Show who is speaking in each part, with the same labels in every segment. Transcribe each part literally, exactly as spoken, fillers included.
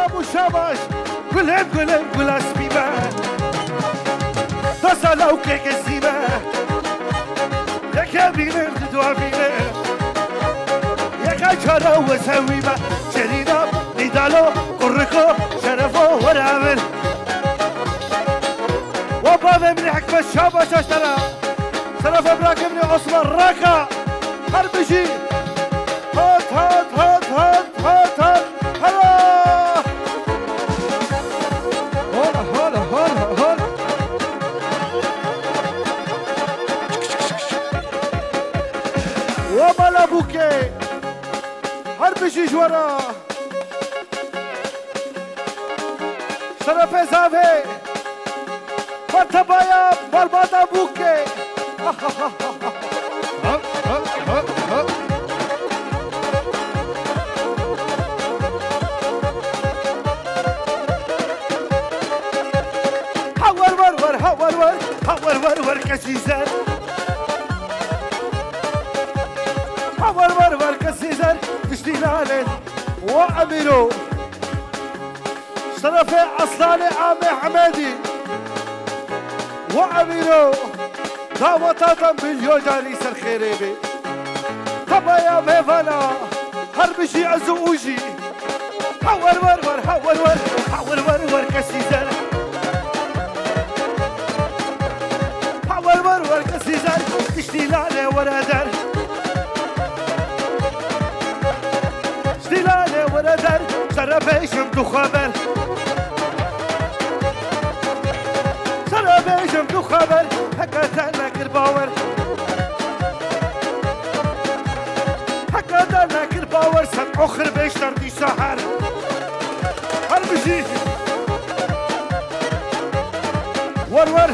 Speaker 1: ابو شاباش قلب قلب قل اسبيبه تصلوا كيك الزيبه يا كابينر تدوابينر يا كاجارة وسويبه شرينا نيدالو قرقو شرفو ورامل وبابا من حكمة الشاباش اشترى سلف ابراك من عثمان راكا هربشي هات هات هات هات هات هات هلا
Speaker 2: هلا هلا هلا هلا
Speaker 1: ومالا بوكي هربشي جورا سلف زافي مرتبايا بالبادا بوكي حور ور ور حور ور حور ور ور كسيزر حور ور ور كسيزر تشتيلالي وأميرو شرفي أصلاني عامي حمادي وأميرو دعوتاتا مليون جاري سر خيري بي طبا يا ميفانا هربشي عزوجي حور ور ور حور ور حور ور ور كسيزر حور ور ور كسيزر تشتيلالي ورادر تشتيلالي ورادر شرفي شمتو خبر شرفي شمتو خبر هكذا لك الباور هكذا لك الباور سن اخر بيشتر دي سهر هربشي ور ور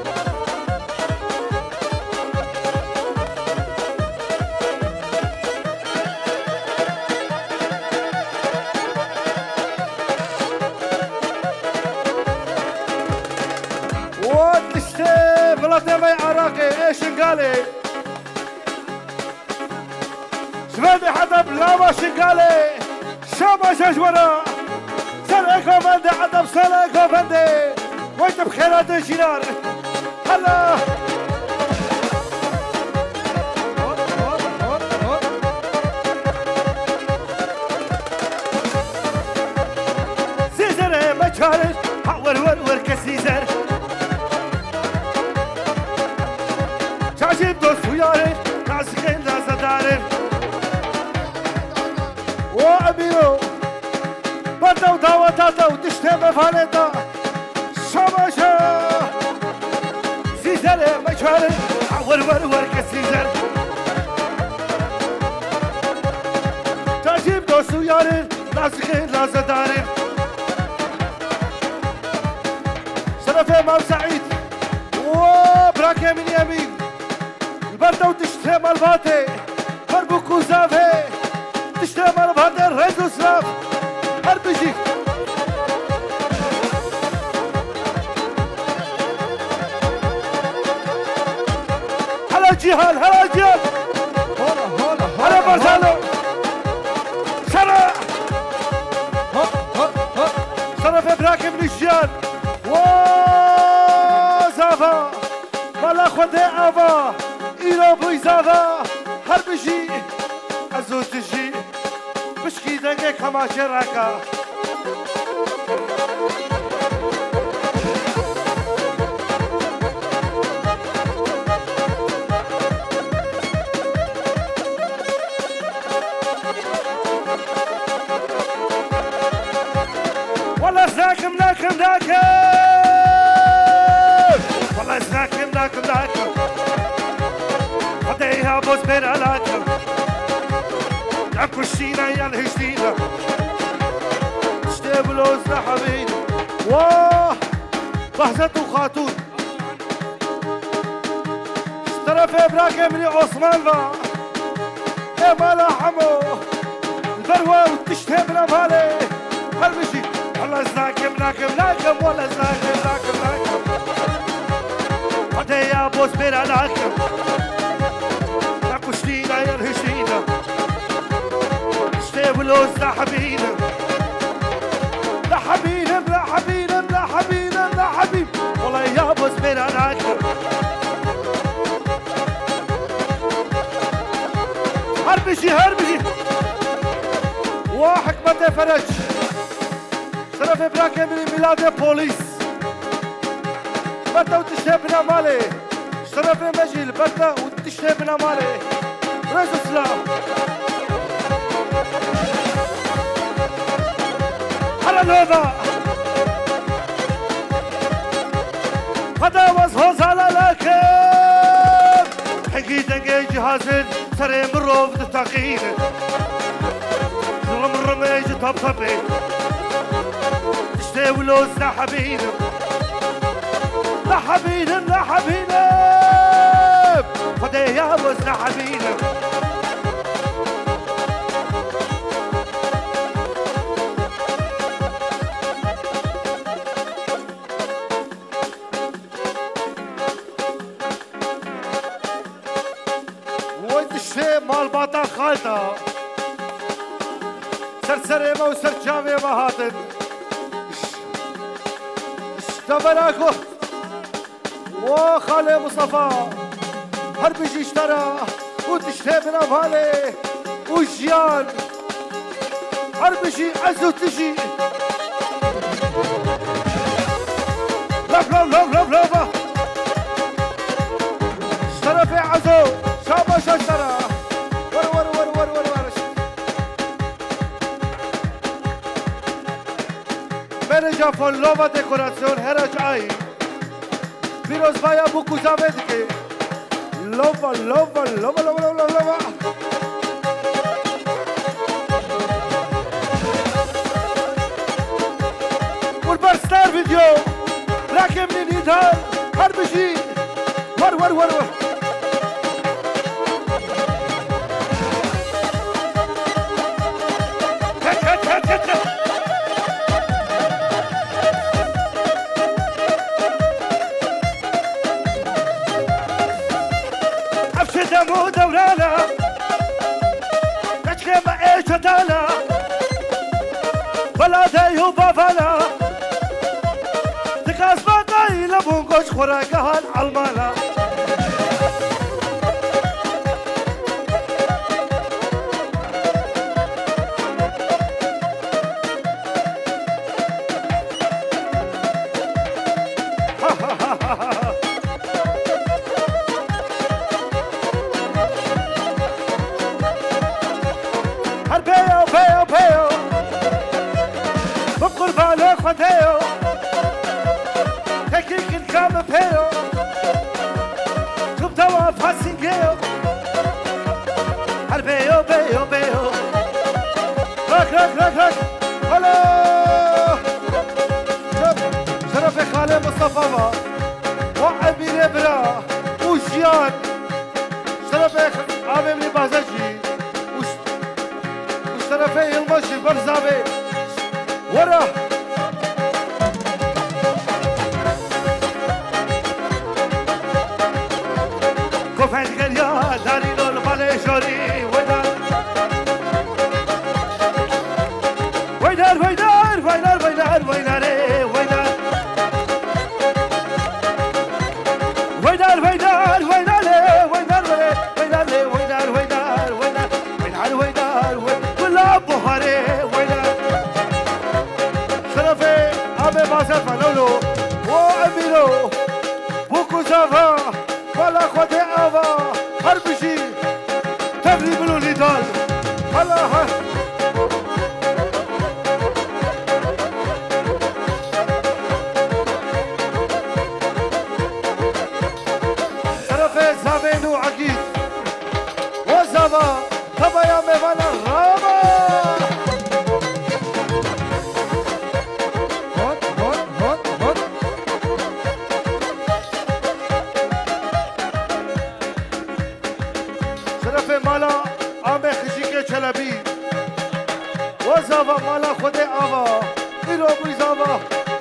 Speaker 1: وتشتي بلادي مي عراقي ايش نقالي شبابي حدا بلا ما شنقالي شابا شجورة سلقة فندي عدم سلقة فندي وانت بخيرات الجنار هلا سيزر ما تشارج حور ور ور كسيزر شاشيب دوست وياري ناسخين لا زداري وأميرو بردا ودعوتاتا وتشتي مفالتا شباشا سيزر مجهر حور ور ور كسيزر شاشيب دوست وياري ناسخين لا زداري شرف امام سعيد وبراكه من يمين البرده وتشتي مالباتي بربوكو زافي تشتي مالباتي الريز وسراف هربشي هلا جيهان هلا جيهان
Speaker 2: هلا هلا
Speaker 1: هلا برسالو شرع شرف ابراك من الجيان وزافا مالا خودي افا إيرو بوي زافا هربشي ازو تجي بشكي دنگه كما شراكا والله ساكم ناكم ناكم والله ساكم ناكم ناكم خديها بوز بين علاكم اكو الشينا يا الهشتينا اشتبلوز حبيبي واه بحزة وخاتون اشترى في ابراك من عثمان با يا مالا حمو البروة وتشتهي من امالي هربشي والله زاكم ناكم ناكم والله زاكم ناكم ناكم خديها بوز بين علاكم اكو الشينا يا الهشتينا ولوز حبينا بشي هربي وحكمة فرج شرف براكي من ميلاد بوليس برتا وتشتبنا مالي شرف مجيل برتا وتشتبنا مالي رزو سلام على نوفا هذا وزهوز على لكم حقي دنقي جهازين سري من روف دتاقين ظلم الرميج طبطبي تشتي ولوز لحبين لحبين لحبين خدي يا وز لحبين مال باتا خالتا سرسري مو سرجامي مهاتن اشتبراكو وخالي مصطفى هربجي اشترى وتشتبنا بالي وجيان هربجي عزو تجي لف لف لف لف لف اشترى في عزو شابا شجرة ور ور ور ور ور ور مرجع فلوفا ديكوراسيون هرج اي فيروز بايا بوكو زاويدكي لوفا لوفا لوفا لوفا لوفا لوفا والبرستار فيديو راكب من نيدال هربجي ور ور ور ور مو دورانا تشكي ما ايش تانا بلادي وبافانا تكاس باقي لبونكوش خوراقها العلمانا خديو تكيك الكام بيو شوف توا فاسينجيو هالبيو بيو بيو رك رك رك رك هلا شوف شرف خالي مصطفى وعبير برا وجيان شرف عامل لي بازجي وشرفي المشي برزابي ورا فنگل یا داری لول بالای شوری ویدار ویدار ویدار ویدار ویدار ویدار ویدار ویدار ویدار ویدار ویدار ویدار ویدار ویدار ویدار ویدار ولا بخاری ویدار شرفه آب بازار فنولو و امیرو بوکو زاوا ولا خدي أبا هربشي تبري بلو ليدال هلا ها شرفي زابين وعقيد وزابا تبا يا ميوانا رابا
Speaker 2: هون هون هون هون
Speaker 1: مالا آمه خشیک چلبی و زاوا مالا خود آوا ایرو بوی زاوا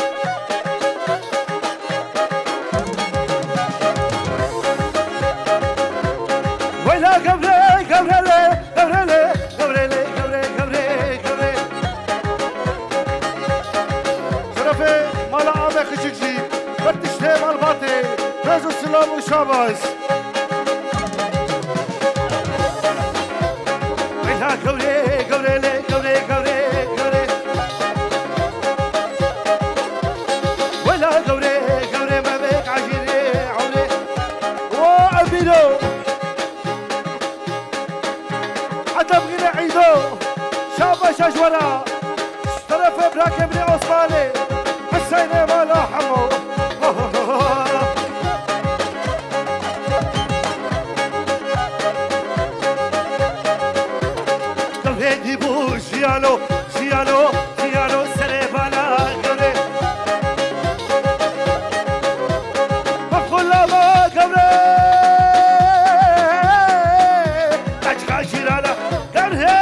Speaker 1: ویلا گبره گبره گبره گبره گبره گبره گبره شرفه مالا آمه خشیک جی برتشته مال باته رزو سلام و شاباز ولا كوري كوري لي كوري كوري كوري ولا كوري كوري ما بك عجيري عوري وأبينو حتى بغينا عيدو شابة شجورة طرف إبراهيم بن عثماني حسين مالا حمو هدي بو جيالو جيالو جيالو سريبانا قبري بقول ما قبري تجقى جيرانا قبري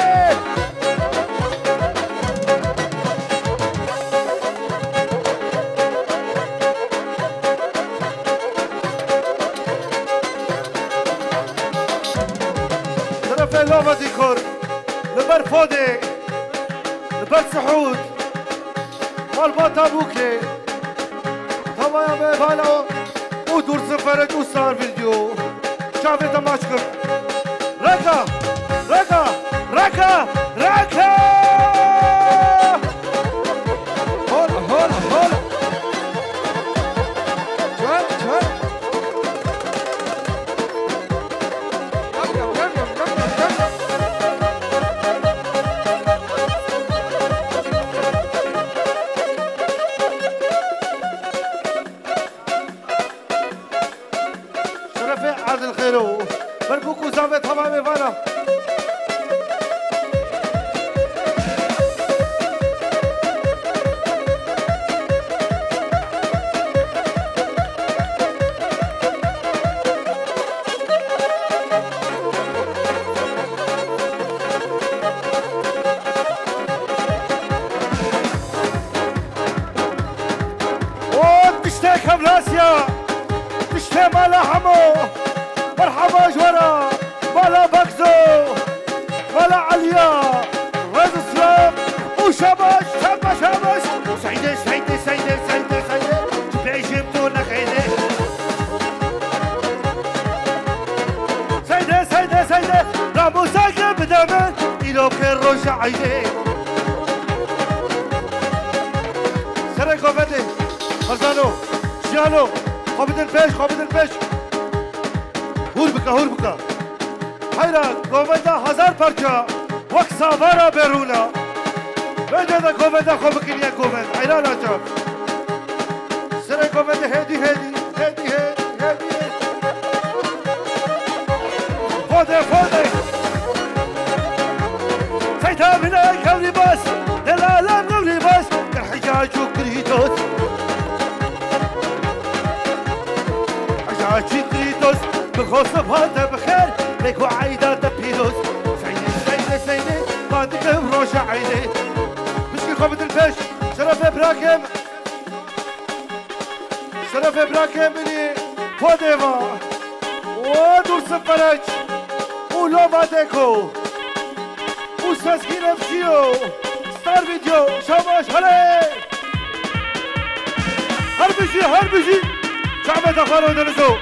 Speaker 1: طرف اللومة ديكور لبر فودي لبر سحود والباطا بوكي طبعا يا ميفانا ودور سفرت وصار فيديو شافي تماشكم ركا ركا ركا ركا
Speaker 2: هول هول هول شوي شوي يم يم يم يم يم
Speaker 1: عرض الخيرو بربوكو زامت همامي فانا وتشتاك هملاسيا تشتاك مالا حمو مرحبا جورا مالا بكزو مالا عليا رز السلام وشبش شبش شبش سعيدة سعيدة سعيدة سعيدة سعيدة تبعي جبتونا خيدة سعيدة سعيدة سعيدة رامو ساكن بدمن إلو كن روشا عيدة سرقو فتي خزانو شيانو خبط البيش خبط البيش هور بکا هور بکا حیرا گووندا هزار پرچا وقت ساوارا بیرونا بده دا گووندا خوب کنیا گووند حیرا لاجاب سر گووندا هدی هدی هدی هدی هدی فوده فوده سيتا بنا كولي باس دلالة نولي باس كالحجاج وكريتوس حجاج وكريتوس بالخصب هذا بخير ليك وعيدة تبيلوس سيدي سيدي سيدي بعدك بروش عيني مشكل خبط الفش شرف إبراهيم شرف إبراهيم بني فوديفا ودور سفرج ولوفا ديكو وساسكين افشيو ستار فيديو شاباش هلي هربشي هربشي شعبة أخوانو درسو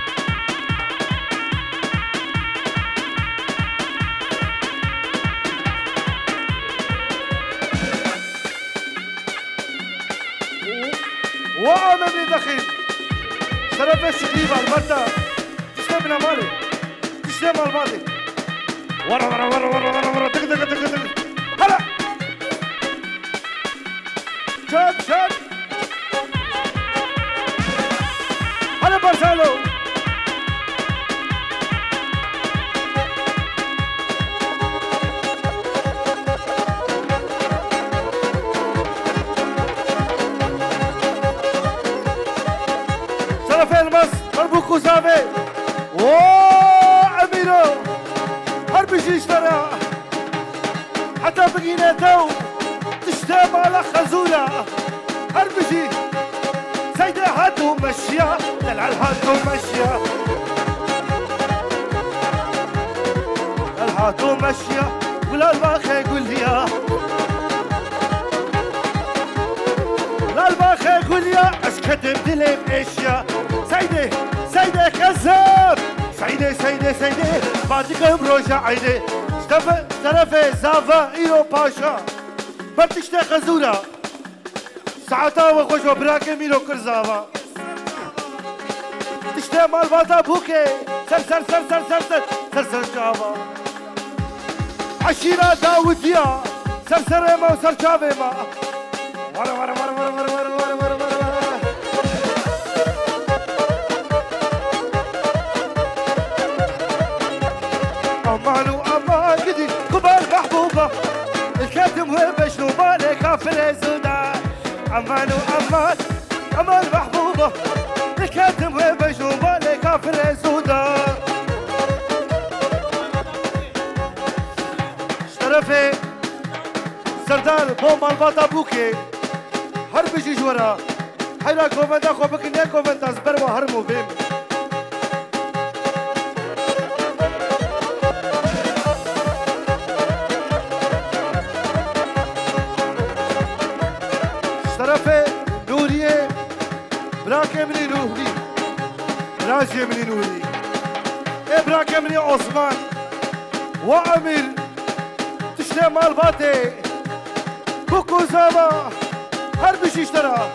Speaker 1: وأمامي دخيل شرف الشقيبة البتة تشتم من مالي تشتم الماضي ورا ورا ورا ورا ورا ورا تك تك تك تك هلا شاب شاب هلا برسالو شرف المس مربوكو زافي وأميرو هربشي اشترى حتى بقينا تو تشتام على خزولة هربشي سيدة هاتو مشيا دلع الهاتو مشيا الهاتو مشيا ولا الباخي قول لي لا الباخي قول لي اشكتم دلي باشياء سيدة سيدة كذاب سيدة سيدة سيدة بعدك بروجة عيدي طرف زافا إيرو باشا برتشتا خزورة ساعتا وخوشو براكي ميرو كرزافا تشتا مالباتا بوكي سر سر سر سر سر سر سر سر شافا عشيرة داودية سر سر ما وسر شافي ما ورا ورا ورا ورا ورا ورا ورا ورا ورا أمان وأمان قدي قبال محبوبة الكاتم هو بشنو بالي كافر زودا أمان وأمان أمان محبوبة الكاتم هو بشنو بالي كافر زودا اشترفي سردار بو مالباتا بوكي هر بيجي جورا حيلا كوفندا خوبك نيا كوفندا زبر وهرمو بيم طرفه نوريه براكه مني نوري راجي مني نوري ايه براكه مني عثمان وامير تشتي مال باتي كوكو زابا هر بشي اشترى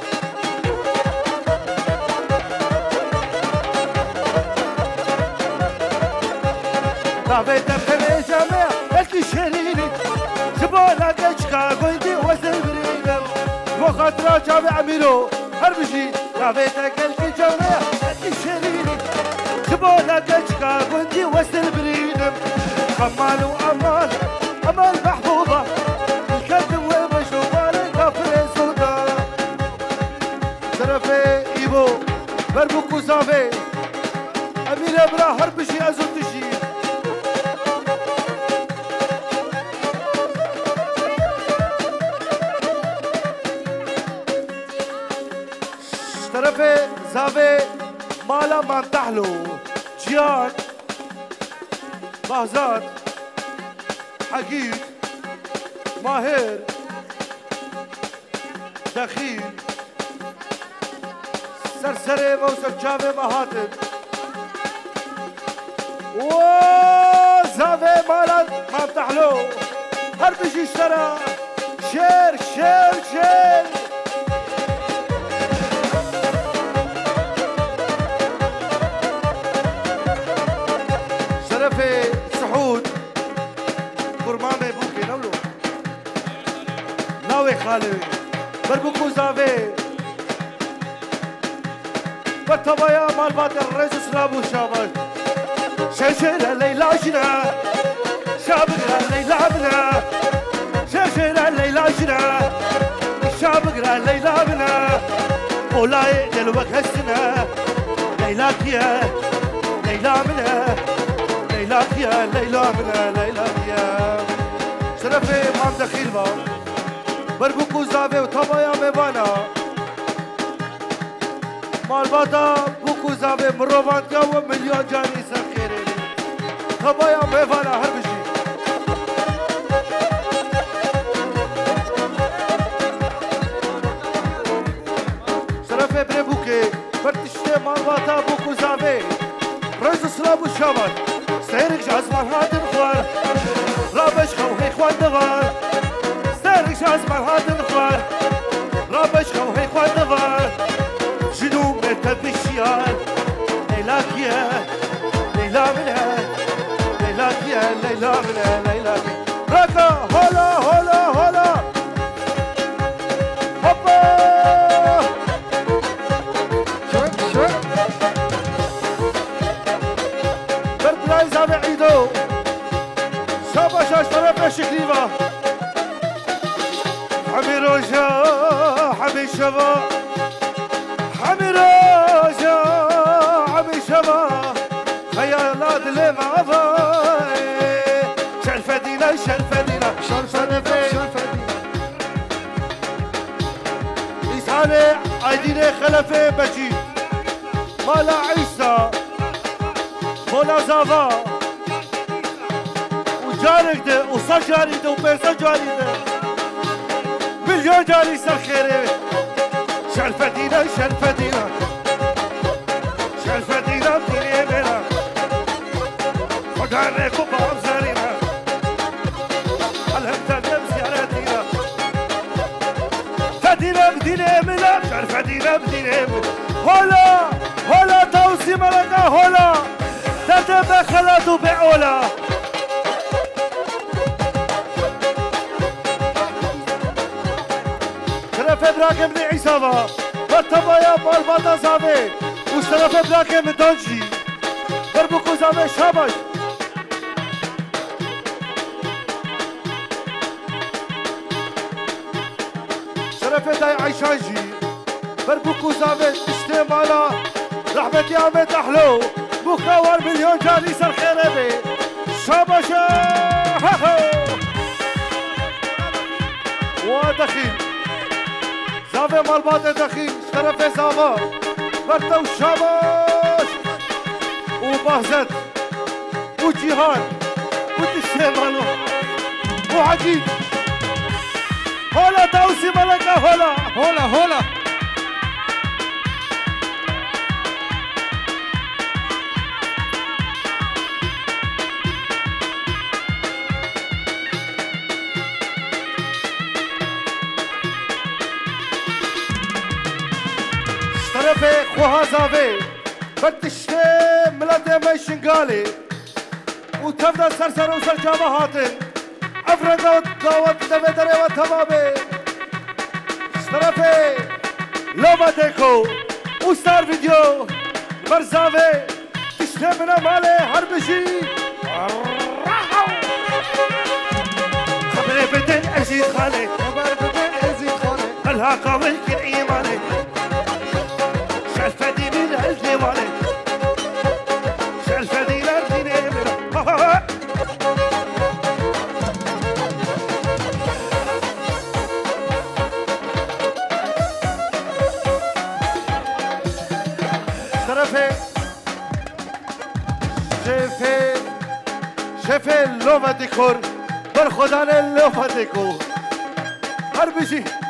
Speaker 1: دعوه تبتمي جامع الكي شريني جبانا كشكا قلتي وزن بريدم وخاطرة جامع عميرو هر بشي دعوه تكلكي جامع الكي شريني جبانا كشكا قلتي وزن بريدم أمان وأمان أمان محبوبة الكتم ومشروبان كافر سودا طرفي إيبو بربوكو زافي أمير أبرا هر بشي أزول تشي طرفي زافي مالا منتحلو جيان بهزاد حقيق ماهر دخيل سرسري موسر جامي مهاتب وزافي مالا منتحلو هر بشي اشترى شير شير شير شرفي سحود قرمامي بوكي نولو ناوي خالي بربوكو زافي بالطبايا مال بات الرئيس سلابو شابك شاشيرة ليلى جنا شابقرا ليلى بنا شاشيرة ليلى جنا شابقرا ليلى بنا ولاي دلوك هسنا ليلى كيا ليلى منا ليلى كيا ليلى منا ليلى كيا شرفي مام دخيل با بربوكو زافي وطبايا ميبانا مالباتا بوكو زافي مروفان كاو مليون جاني سخيري طبايا ميبانا هر بشي شرفي بربوكي برتشتي مالباتا بوكو زافي رئيس سلابو الشمال سيرك جازمان هات نخوار رابش خوهي خوان نغار سيرك جازمان هات نخوار رابش خوهي خوان نغار جنوب مرتب الشيال ليلى كيا ليلى منها ليلى كيا ليلى منها ليلى كيا راكا هولا هولا هولا هوبا
Speaker 2: شوف شوف
Speaker 1: بربلاي زابع عيدو شابا شاش طرف شكليفا حمي روجا حمي شبا حمي روجا حمي شبا خيالات اللي ما فاي شرفة دينا شرفة دينا
Speaker 2: شرفة
Speaker 1: في
Speaker 2: شرفة
Speaker 1: إسحاني عيديني خلفي بجي مالا عيسى مولا زافا وجارك ده وصجاري ده وبيسا جاري ده مليون جاري سر خيري شرفة دينا شرفة دينا شرفة دينا ديني مينا خداني كوبا بزارينا بدينه ملا شرف دينه بدينه هلا هلا توسي ملكة هلا تتبع خلاتو بعولا شرف ابراهيم بن عيسى مرتبة يا مال بادا زاوي وشرف ابراهيم دانجي بربكو زاوي شابش شرف داي عيشانجي بربكو زاوي تشتي مالا رحمتي عمد احلو مكور مليون جاري سر خيربي شابش ودخيل زاوي مال بادا دخيل شرف زاوا برتو شابش وبهزت وجيهان وتشتمالو وعجيب هلا توسي ملكة هلا
Speaker 2: هولا هولا
Speaker 1: شرفي خوها زاوي بتشتي ملاتي ميشنقالي وتبدا سرسر وسر جامعاتن افرقات دعوات دمي دري وتمامي شرفي لوما ديكو وستار فيديو برزاوي تشتي منا مالي هربشي خبري بدن ازيد خالي
Speaker 2: خبر بدن ازيد خالي
Speaker 1: قالها قوي كل ايماني شعل دي من الديواني شعل دي لرديني شرفي شفي شفي اللوفا ديكور برخدان اللوفا ديكور هربشي